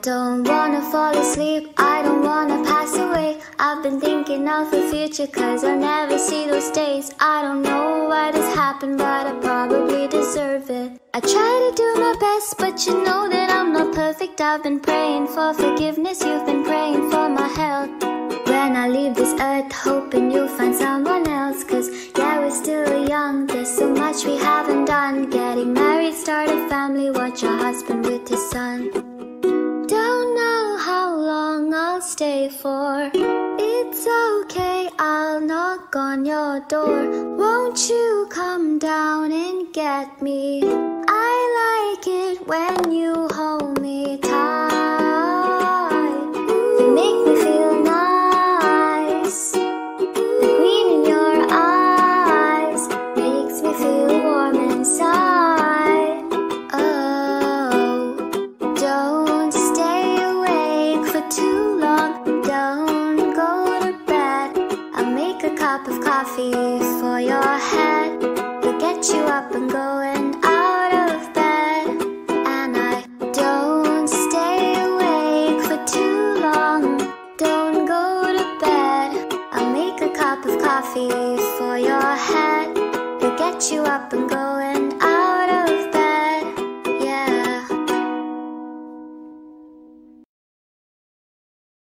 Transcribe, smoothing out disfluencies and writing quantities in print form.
don't wanna fall asleep, I don't wanna pass away. I've been thinking of the future, cause I'll never see those days. I don't know why this happened, but I probably deserve it. I try to do my best, but you know that I'm not perfect. I've been praying for forgiveness, you've been praying for my health. When I leave this earth, hoping you'll find someone else. Cause yeah, we're still young, there's so much we haven't done. Getting married, start a family, watch your husband with his son. Don't know how long I'll stay for. It's okay, I'll knock on your door. Won't you come down and get me? I like it when you hold me tight. You make me feel nice. The green in your eyes makes me feel warm inside. Oh, don't stay awake for too long. Don't go to bed. I'll make a cup of coffee for your head. We'll get you up and going out of bed. And I don't stay awake for too long. Don't go to bed. I'll make a cup of coffee for your head. We'll get you up and going